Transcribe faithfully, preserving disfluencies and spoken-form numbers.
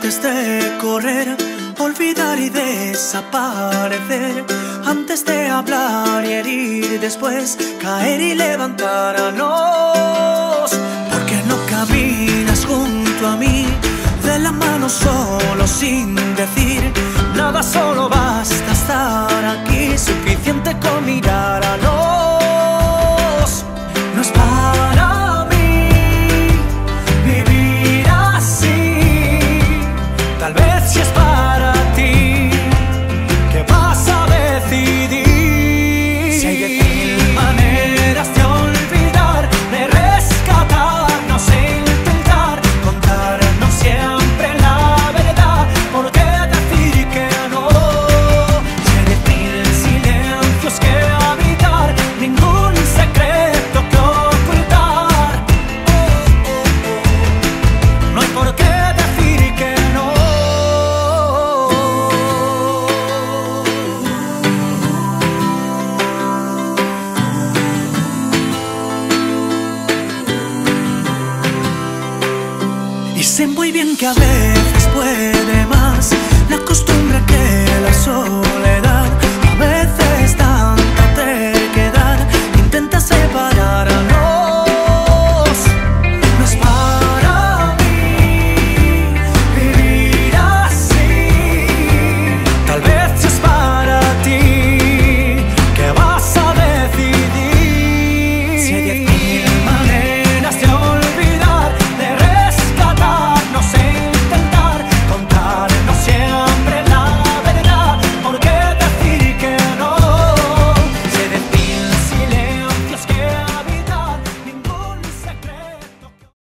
Antes de correr, olvidar y desaparecer. Antes de hablar y herir, después caer y levantarnos. ¿Por qué no caminas junto a mí, de la mano solo sin decir nada? Solo basta estar aquí, suficiente